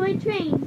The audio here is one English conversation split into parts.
toy train.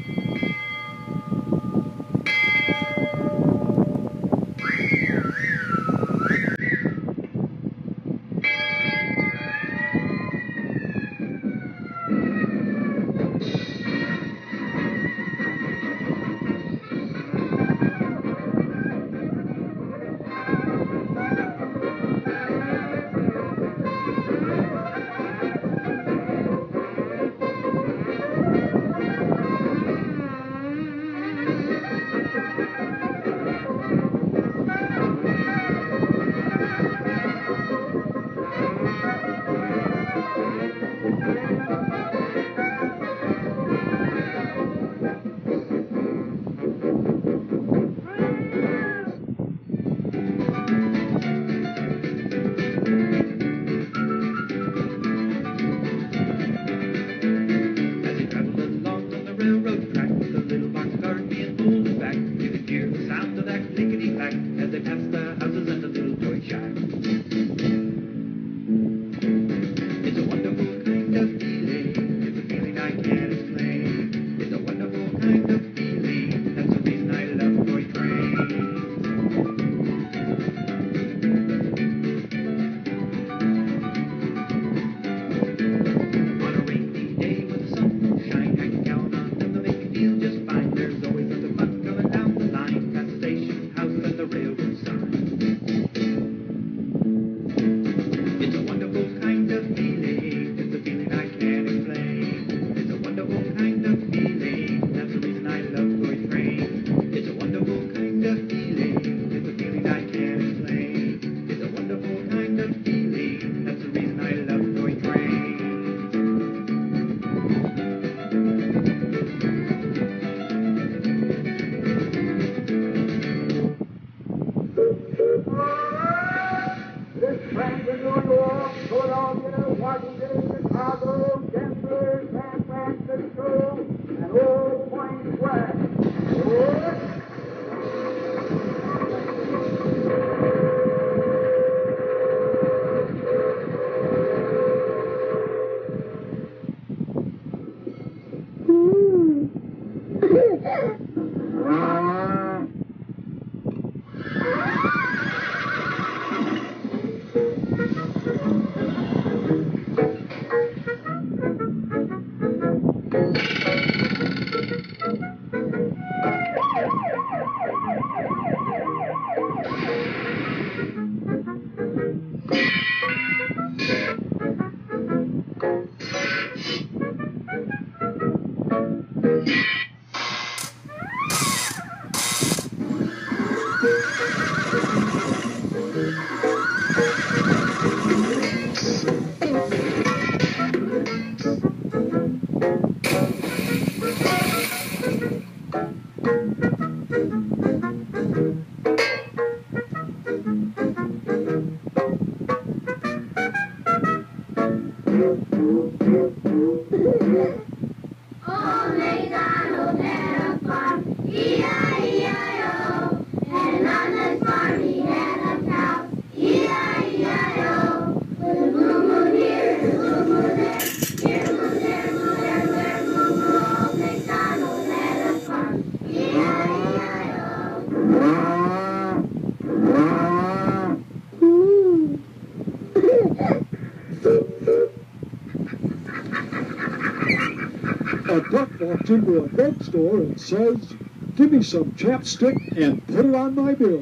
A duck walks into a drugstore and says, "Give me some chapstick and put it on my bill."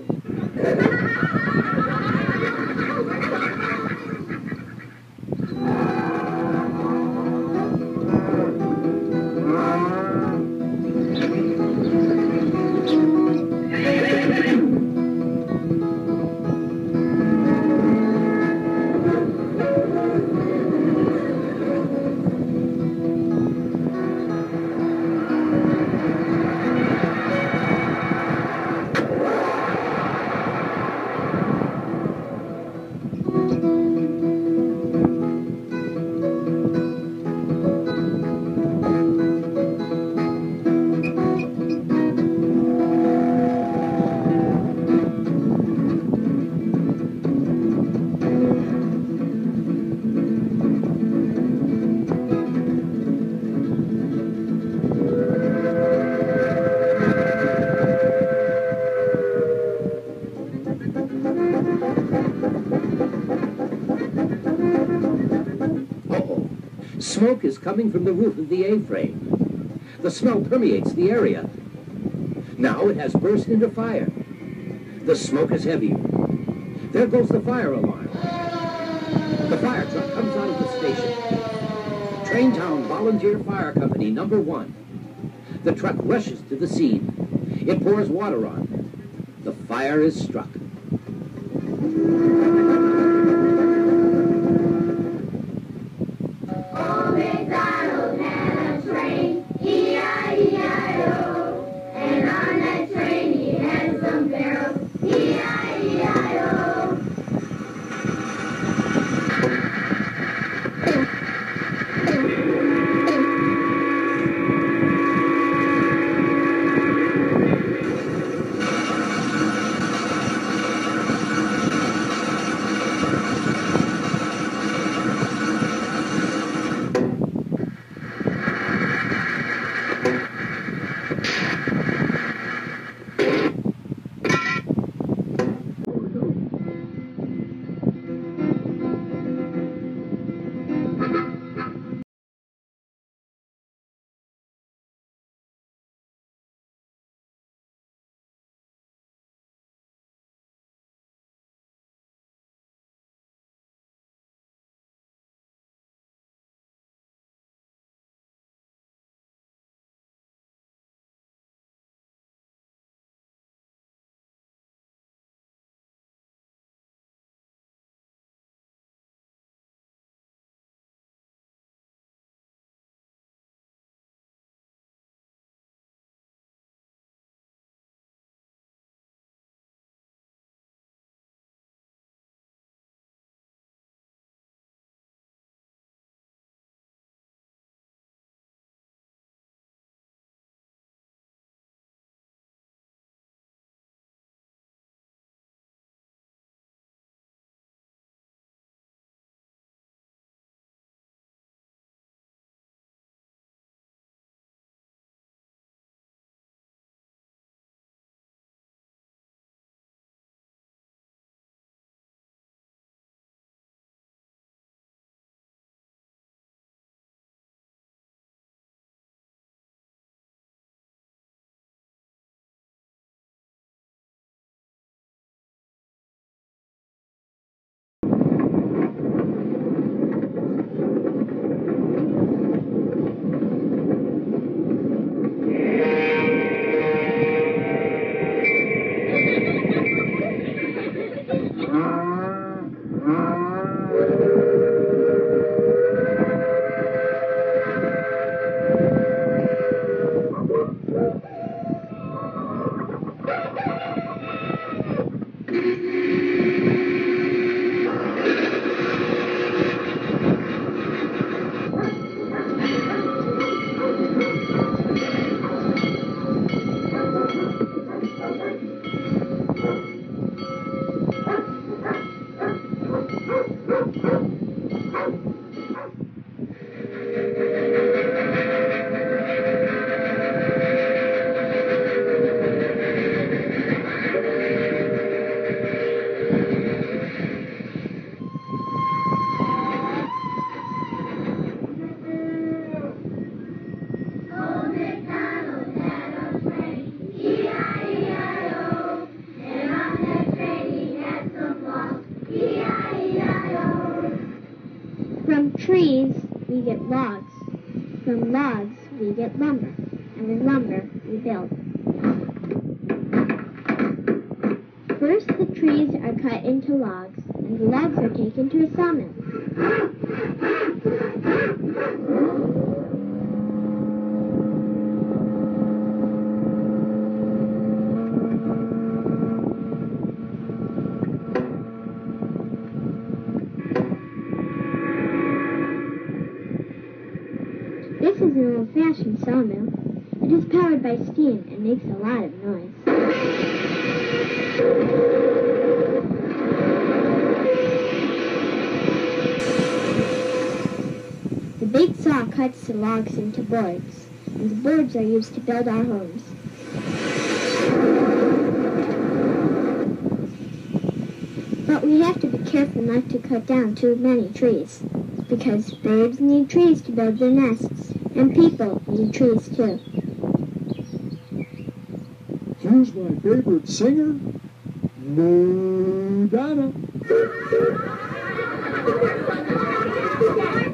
Smoke is coming from the roof of the A-frame. The smell permeates the area. Now it has burst into fire. The smoke is heavier. There goes the fire alarm. The fire truck comes out of the station. Traintown Volunteer Fire Company number 1. The truck rushes to the scene. It pours water on. The fire is struck. Old MacDonald had a train, E-I-E-I-O. And on that train he had some barrels, E-I-E-I-O. From trees, we get logs. From logs, we get lumber. And with lumber, we build. First, the trees are cut into logs, and the logs are taken to a sawmill. This is an old-fashioned sawmill. It is powered by steam and makes a lot of noise. The big saw cuts the logs into boards, and the boards are used to build our homes. But we have to be careful not to cut down too many trees. because birds need trees to build their nests, and people need trees too. Here's my favorite singer, Madonna.